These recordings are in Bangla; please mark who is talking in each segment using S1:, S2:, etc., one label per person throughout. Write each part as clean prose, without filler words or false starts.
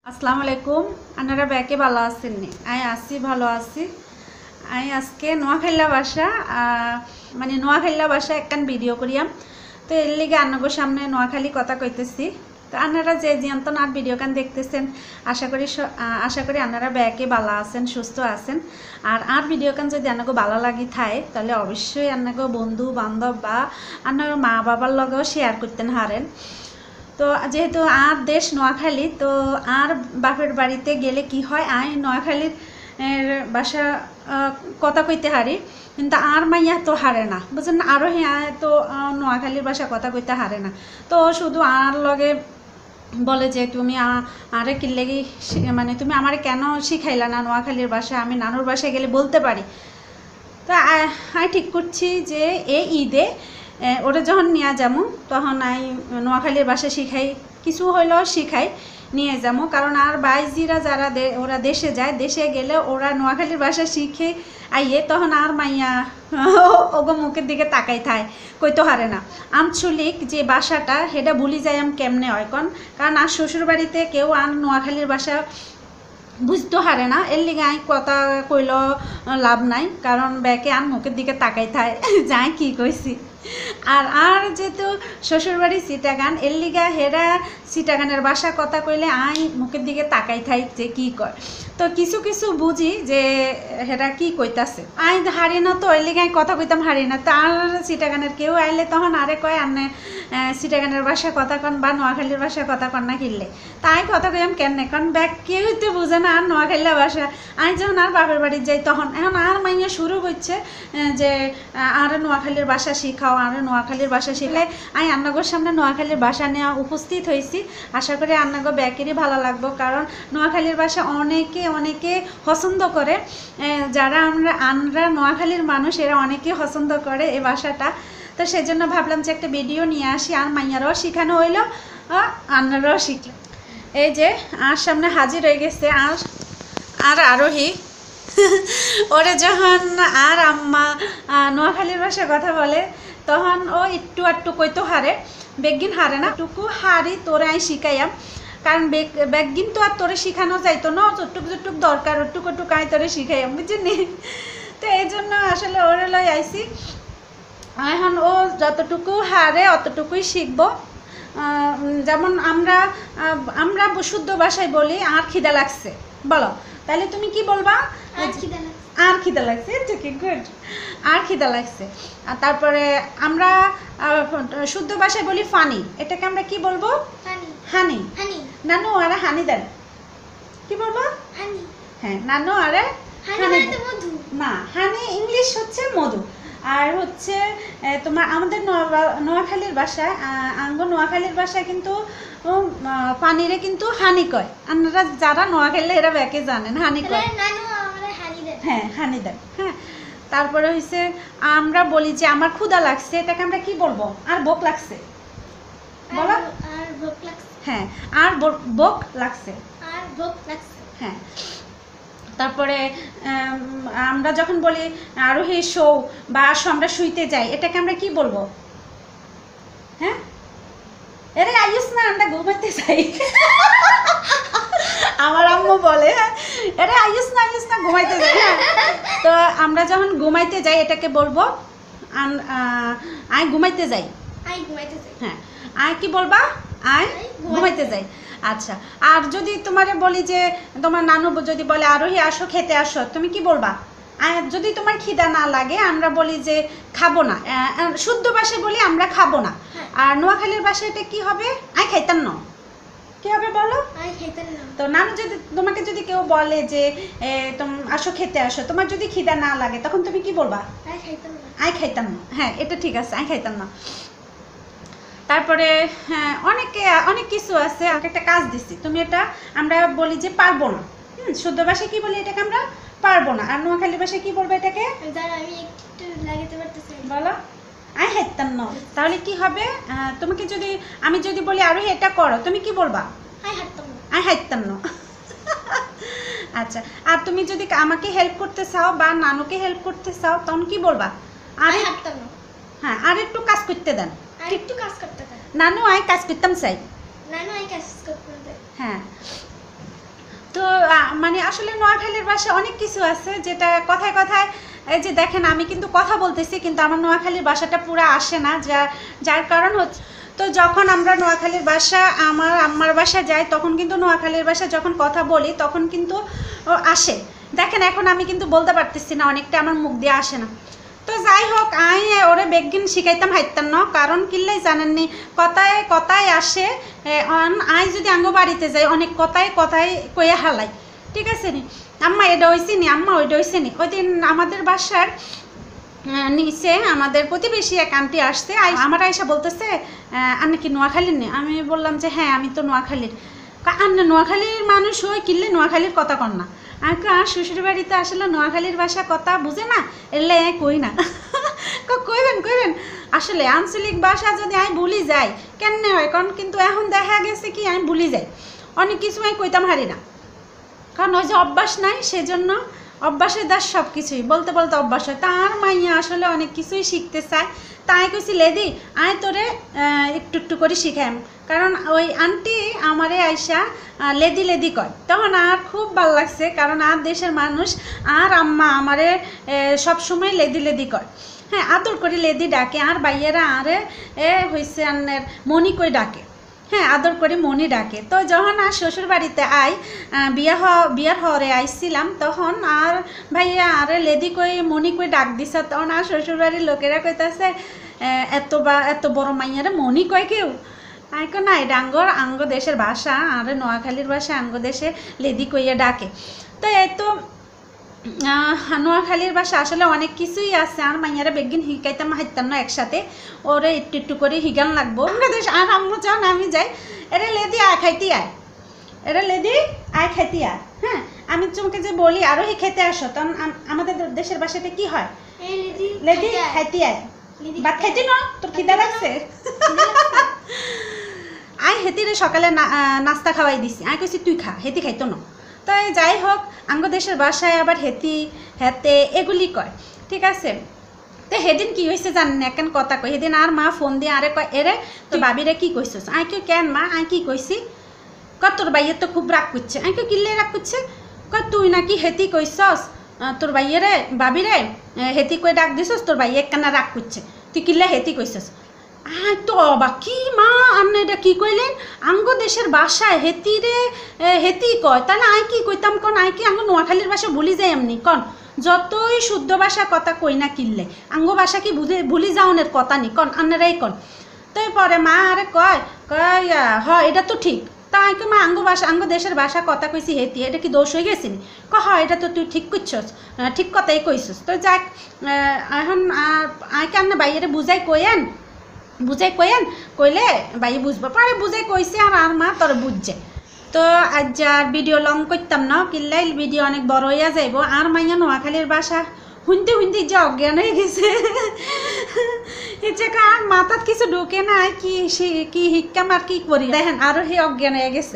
S1: আসসালামু আলাইকুম। আপনারা ব্যাকে ভালো আছেন নি? আসি ভালো আছি। আজকে নোয়াখাইলা বাসা মানে নোয়াখাইলা বাসা একখান ভিডিও করিয়াম। তো এর লিগে আপনাদের সামনে নোয়াখালী কথা কইতেছি। তো আপনারা যে জিয়ন্তন আর ভিডিও কান দেখতেছেন আশা করি আপনারা ব্যাকে ভালো আছেন, সুস্থ আছেন। আর ভিডিও কান যদি আপনাকে ভালো লাগি থাকে তাহলে অবশ্যই আপনাকে বন্ধু বান্ধব বা আপনার মা বাবার লগেও শেয়ার করতেন হারেন। তো যেহেতু আর দেশ নোয়াখালী, তো আর বাপের বাড়িতে গেলে কি হয়, নোয়াখালীর বাসা কথা কইতে হারি, কিন্তু আর মাইয়া তো হারে না, বুঝছেন? আরও হ্যাঁ তো নোয়াখালীর বাসা কথা কইতে হারে না। তো শুধু আর লগে বলে যে তুমি আরে কিল্লেগি মানে তুমি আমারে কেন শিখাইলা না নোয়াখালীর ভাষা, আমি নানুর বাসায় গেলে বলতে পারি। তো আমি ঠিক করছি যে এই ঈদে ওরা যখন নিয়ে যাবো তখন নোয়াখালীর ভাষা শিখাই, কিছু হইলেও শিখাই নিয়ে যাবো। কারণ আর বাইজিরা যারা ওরা দেশে যায়, দেশে গেলে ওরা নোয়াখালীর ভাষা শিখে আইয়ে তখন আর মাইয়া ওগো মুখের দিকে তাকাই থায়, কইতে হারে না। আঞ্চলিক যে ভাষাটা সেটা ভুলি যাই কেমনে হয় কারণ আর শ্বশুর বাড়িতে কেউ আর নোয়াখালীর ভাষা বুঝতে হারে না। এর লিগে কথা কইল লাভ নাই, কারণ ব্যাকে আর মুখের দিকে তাকাই থায় যাই কি কইছি। আর যেহেতু শ্বশুরবাড়ি চিটাগান, এর লিগা হেরা চিটাগানের বাসা কথা কইলে মুখের দিকে তাকাই থাই যে কি কয়। তো কিছু কিছু বুঝি যে হেরা কি কইতাছে। হারি না, তো এর লিগে কথা কইতাম হারি না। তো আর চিটাগানের কেউ আইলে তখন আরে কয় আনে চিটাগানের বাসা কথা কন বা নোয়াখালীর বাসা কথা কন না কিনলে। তাই কথা কইলাম কেন, কারণ ব্যাগ কেউ তো বুঝে না আর নোয়াখালীর বাসা। যখন আর বাপের বাড়ি যাই তখন এখন আর মাইয়া শুরু করছে যে আর নোয়াখালীর বাসা শিখাও, আর নোয়াখালীর বাসা শিখাই। আন্নাগোর সামনে নোয়াখালীর বাসা নেওয়া উপস্থিত হয়েছি। আশা করি আন্নাগো ব্যাকেরই ভালো লাগবো, কারণ নোয়াখালীর বাসা অনেকে পছন্দ করে। যারা আমরা নোয়াখালীর মানুষ এরা অনেকে পছন্দ করে এই বাসাটা। তো সেজন্য ভাবলাম যে একটা ভিডিও নিয়ে আসি, আর মাইয়ারাও শিখানো হইলো, আন্নারাও শিখলো। এই যে আর সামনে হাজির হয়ে গেছে আর আরোহী। ওরে যখন আর আম্মা নোয়াখালীর ভাষায় কথা বলে তখন ও একটু কইতো হারে, বেগিন হারে না, টুকু হারি তোরে শিখাইয়াম। কারণ বেগিন তো আর তোরে শিখানো যাইতো না, যতটুক দরকার ওটুকু তোরে শিখাইয়াম, বুঝলি? তো এই জন্য আসলে ওরে লই আইছি। এখন ও যতটুকু হারে অতটুকুই শিখবো। যেমন আমরা শুদ্ধ ভাষায় বলি আর খিদা লাগছে, বলো তাহলে তুমি কি বলবা? আর খিদা লাগছে, ঠিক গুড, আর খিদা লাগছে। আর তারপরে আমরা শুদ্ধ ভাষায় বলি ফানি, এটাকে আমরা কি বলবো? হানি। নানু আরে হানি দেন, কি বলবো? হ্যাঁ, নানু আরে হানি না, হানি ইংলিশ হচ্ছে মধু। আর হচ্ছে তোমার আমাদের নোয়াখালীর ভাষায় নোয়াখালীর ভাষায় কিন্তু পানিরে কিন্তু হানি কয়। আপনারা যারা নোয়াখালী এরা ব্যাকে জানেন হানি কয়। হ্যাঁ, হানি দেন। হ্যাঁ, তারপরে হচ্ছে আমরা বলি যে আমার ক্ষুধা লাগছে, এটাকে আমরা কি বলবো? আর ভোক লাগছে, বলো। হ্যাঁ, আর ভোক লাগছে। হ্যাঁ, তারপরে আমরা যখন বলি আরো হে শো বা আসো আমরা শুইতে যাই, এটাকে আমরা কি বলবো? হ্যাঁ, এরে আইস না আমরা ঘুমাইতে যাই। আমার আম্মু বলে এরে আইস না ঘুমাইতে যাই। তো আমরা যখন ঘুমাইতে যাই এটাকে বলবো ঘুমাইতে যাই। হ্যাঁ, কি বলবা? ঘুমাইতে যাই। আচ্ছা, আর যদি তোমারে বলি যে তোমার নানু যদি বলে আরোহী আসো খেতে আসো, তুমি কি বলবা? যদি তোমার খিদা না লাগে আমরা বলি যে খাবো না। শুদ্ধ ভাষায় বলি আমরা খাবো না। আর নোয়াখালীর ভাষায় এটা কি হবে? খাইতাম না, কি হবে বলো? তো নানু তোমাকে যদি কেউ বলে যে আসো খেতে আসো, তোমার যদি খিদা না লাগে তখন তুমি কি বলবা? খাইতাম না। হ্যাঁ, এটা ঠিক আছে, খাইতাম না। তারপরে হ্যাঁ, অনেক কিছু আছে। একটা কাজ দিচ্ছি, তুমি এটা আমরা বলি যে পারবো না। শুদ্ধ ভাষায় কি বলি এটাকে? আমরা পারবো না। আর নোয়াখালী ভাষায় কি বলবো এটাকে? বলো, হাইতাম না। তাহলে কি হবে? তোমাকে আমি যদি বলি আরো এটা করো, তুমি কি বলবা? হাইতাম না। আচ্ছা, আর তুমি যদি আমাকে হেল্প করতে চাও বা নানুকে হেল্প করতে চাও তখন কি বলবা? হ্যাঁ, আর একটু কাজ করতে দেন, একটু কাজ করতে দেন। নানু কাজ করতাম চাই। হ্যাঁ, তো মানে আসলে নোয়াখালীর ভাষায় অনেক কিছু আছে যেটা কথায় কথায়, এই যে দেখেন আমি কিন্তু কথা বলতেছি কিন্তু আমার নোয়াখালীর ভাষাটা পুরো আসে না, যার কারণ হচ্ছে, তো যখন আমরা নোয়াখালীর ভাষা আমার আম্মার বাসা যাই তখন কিন্তু নোয়াখালীর ভাষা যখন কথা বলি তখন কিন্তু আসে। দেখেন এখন আমি কিন্তু বলতে পারতেছি না, অনেকটা আমার মুখ দিয়ে আসে না। তো যাই হোক আই ওরে বেগিন শিখাইতাম হাইতাম না, কারণ কিল্লাই জানেননি কথায় কথায় আসে। আই যদি আঙ্গ বাড়িতে যাই অনেক কথায় কথায় কয়ে হালাই, ঠিক আছে নি আম্মা এটা হয়েছে নি, আম্মা ওইটা হয়েছে নি। ওই দিন আমাদের বাসার নিচে আমাদের প্রতিবেশী এক আন্টি আসছে, আমার আয়সা বলতেছে আপনি কি নোয়াখালীর নি? আমি বললাম যে হ্যাঁ আমি তো নোয়াখালীর। আপনি নোয়াখালীর মানুষ হয়ে কিনলে নোয়াখালীর কথা কন না। আমি আর শ্বশুর বাড়িতে আসলে নোয়াখালীর ভাষা কথা বুঝে না, এলে কই না। কইবেন আসলে আঞ্চলিক ভাষা যদি আমি ভুলি যাই কেমনে হয়, কারণ কিন্তু এখন দেখা গেছে কি আমি ভুলি যাই অনেক কিছু, আমি কইতাম হারি না, কারণ ওই যে অভ্যাস নাই, সেজন্য অভ্যাসের দাস সব কিছুই বলতে বলতে অভ্যাস হয়। তার মাইয়া আসলে অনেক কিছুই শিখতে চায়, তাই কইছি লেদি আয় তোরে একটু একটু করে শিখাম, কারণ ওই আন্টি আমারে আইসা লেদি লেদি কয়, তখন আর খুব ভালো লাগছে, কারণ আর দেশের মানুষ আর আম্মা আমারে সবসময় লেদি লেদি কয়। হ্যাঁ আদর করে লেদি ডাকে, আর বাইয়েরা আরে হয়েছে আন্নের মনি কই ডাকে, হ্যাঁ আদর করে মনি ডাকে। তো যখন আর শ্বশুর বাড়িতে বিয়ার হরে আইছিলাম তখন আর ভাইয়া আরে লেদি কই মনি কই ডাক দিছে, তখন আর শ্বশুর বাড়ির লোকেরা কইতাছে এত বড় মাইয়ারে মনি কয় কেউ? আইকো না এটা আঙ্গ দেশের ভাষা, আর নোয়াখালীর ভাষা আঙ্গ দেশে লেদি কইয়া ডাকে। তো এই তো নোয়াখালীর ভাষা আসলে অনেক কিছুই আছে, আর মাইয়ারা বেগিন হিকাইতাম হাইতাম না একসাথে, ওরে একটু একটু করে হিগান লাগবো। দেশ আর আম্মু যাও না আমি যাই, এরা লেদি আয় খাইতে আয়, এরা লেদি আয় খাইতে আয়। হ্যাঁ আমি তোমাকে যে বলি আরো হি খেতে আসো, তখন আমাদের দেশের ভাষাতে কি হয়, লেদি খাইতে আয়, ভাত খাইতে না তোর খিদা লাগছে? আয় হেতিরে সকালে নাস্তা খাওয়াই দিছি, আয় কইছি তুই খা, হেতি খাইতো না। তাই যাই হোক আঙ্গ দেশের বাসায় আবার হেতি হেতে এগুলি কয়, ঠিক আছে। তো সেদিন কি হয়েছে জানেন, এখন কথা কই, সেদিন আর মা ফোন দিয়ে আরে কয় এরে তো বাবিরে কি কইছিস? আই কেউ কেন মা, আই কি কইছি? কয় তোর বাইয়ের তো খুব রাগ করছে। আই কেউ কিনলে রাগ করছে? কয় তুই নাকি হেতি কইছস তোর বাইয়েরে বাবিরে হেতি কই ডাক দিছস, তোর বাইয়ে একখানা রাগ করছে, তুই কিনলে হেতি কইছস। আয় তো অবাক, কি মা আপনি এটা কী কইলেন? আঙ্গ দেশের ভাষায় হেতিরে হেতি কয়, তাহলে আই কি কইতাম কন? আই কি আঙ্গ নোয়াখালীর ভাষা ভুলি যায় এমনি কন? যতই শুদ্ধ ভাষা কথা কই না কিনলে আঙ্গ ভাষা কি ভুলি যাওনের কথা নি কন, আপনারাই কন। তো পরে মা আরে কয় হ এটা তো ঠিক, তাই কি মা আঙ্গ দেশের ভাষা কথা কইছি হেতি, এটা কি দোষ হয়ে গেছিনি? হয় এটা তো তুই ঠিক করছস, ঠিক কথাই কইছস। তো যাক এখন আইকে আপনি বাইরে বুঝাই কইয়েন কইলে বাই বুঝবো, পরে বুঝাই কইছে আর মা তোর বুঝছে। তো আজ আর ভিডিও লং করতাম না, কিল্লাই ভিডিও অনেক বড় হইয়া যাইব। আর মাইয়া নোয়াখালীর ভাষা শুনতে যে অজ্ঞান হয়ে গেছে, আর মাথাত কিছু ঢুকে না, কি শিক্ষাম আর কি করি দেখেন আরো হে অজ্ঞান হয়ে গেছে।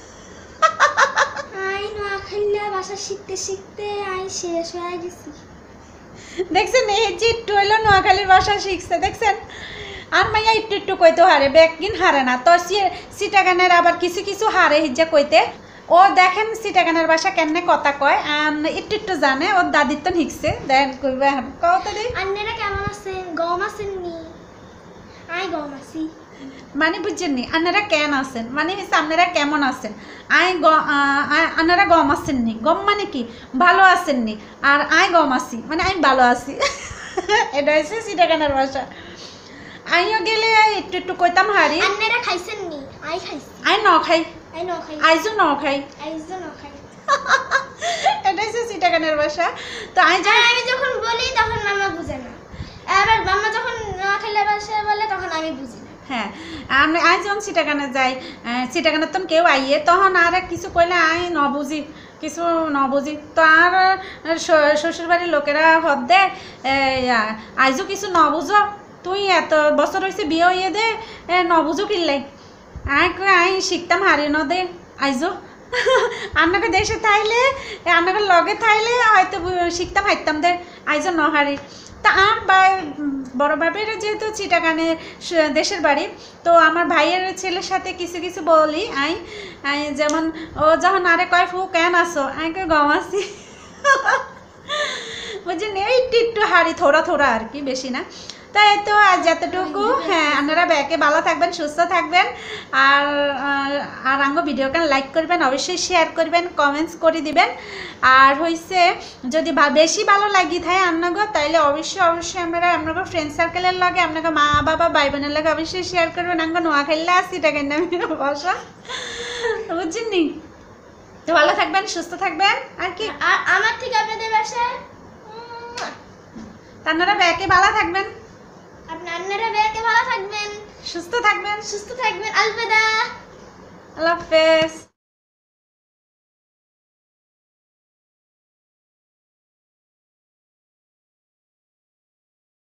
S2: ভাষা শিখতে শিখতে আই শেষ হয়ে গেছি।
S1: দেখছেন এই যে একটু হইলো নোয়াখালীর ভাষা শিখছে, দেখছেন। আর মাইয়া একটু একটু কইতে হারে, বেগিন হারে না। তো সিটাগানের আবার কিছু কিছু হারে হিজ্জা কইতে। ও দেখেন সিটাগানের ভাষা কেমনে কথা কয়, আর একটু একটু জানে, ওর দাদির তো শিখছে। দেখেন কইবে কত দিই
S2: আপনারা কেমন আছেন? গম আছেন নি? আই গম আছি
S1: মানে বুঝছেন নি, আপনারা কেন আছেন মানে হচ্ছে আপনারা কেমন আছেন। আপনারা গম আছেন নি, গম মানে কি ভালো আছেন নি, আর আই গম আছি মানে আমি ভালো আছি। এটা হচ্ছে সিটাগানের ভাষা। আইও গেলে একটু একটু কইতাম হারি।
S2: আপনারা খাইছেন নি? আই খাইছি।
S1: আই ন খাই, আইজো ন খাই। এটা হচ্ছে সিটাগানের ভাষা। তো
S2: আমি যখন বলি তখন মামা বুঝে না, আবার মামা যখন নোয়াখালীর ভাষা বলে তখন আমি বুঝি না।
S1: হ্যাঁ আমি আই যখন সিটাগানে যাই, সিটাগানের তখন কেউ আইয়ে তখন আর কিছু কইলে আই কিছু নবুঝি। তো আর শ্বশুরবাড়ির লোকেরা হদ দে আইজো কিছু নবুঝো, তুই এত বছর হয়েছে বিয়ে হইয়ে দে নবুঝো কিনলাই। আই শিখতাম হারি ন দে আইজো আন্নাকে দেশে থাইলে আন্নাকে লগে থাইলে হয়তো শিখতাম হাইতাম দে আইজন নহারি তা আর বড় বাপের যেহেতু চিটাগানে দেশের বাড়ি তো আমার ভাইয়ের ছেলের সাথে কিছু কিছু বলি আই যেমন ও যখন আরে কয় ফু কেন আসো আইকে গমাসি বুঝছেন একটু হারি থোড়া থোড়া আর কি বেশি না। তাই তো আজ যতটুকু হ্যাঁ আপনারা ব্যাকে ভালো থাকবেন সুস্থ থাকবেন আর আর আঙ্গ ভিডিওটা লাইক করবেন অবশ্যই শেয়ার করবেন কমেন্টস করে দিবেন আর হইছে যদি বেশি ভালো লাগি থাকে আপনাকে তাইলে অবশ্যই অবশ্যই আমরা আপনাকে ফ্রেন্ড সার্কেলের লাগে আপনাকে মা বাবা ভাই বোনের লাগে অবশ্যই শেয়ার করবেন আঙ্গ নোয়া খেললে আসি এটা কেন আমি বসা বুঝছেন নি। তো ভালো থাকবেন সুস্থ থাকবেন আর কি
S2: আর আমার থেকে আপনাদের বাসায়
S1: আপনারা ব্যাকে ভালো থাকবেন
S2: আপনারা ব্যাকে ভালো থাকবেন
S1: সুস্থ থাকবেন
S2: আলবিদা
S1: আল্লাহ হাফেজ।